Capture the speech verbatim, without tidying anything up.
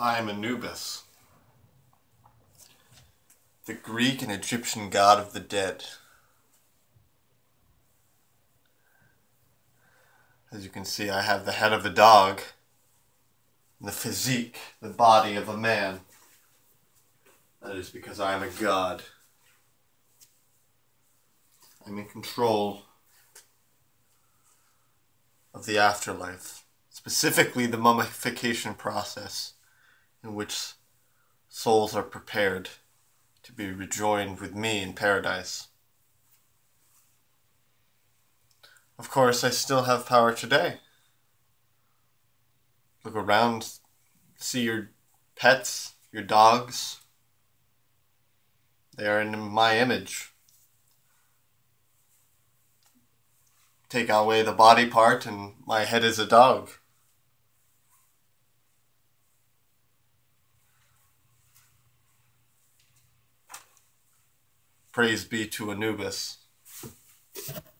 I am Anubis, the Greek and Egyptian god of the dead. As you can see, I have the head of a dog, and the physique, the body of a man. That is because I am a god. I'm in control of the afterlife, specifically the mummification process, in which souls are prepared to be rejoined with me in paradise. Of course, I still have power today. Look around, see your pets, your dogs. They are in my image. Take away the body part and my head is a dog. Praise be to Anubis.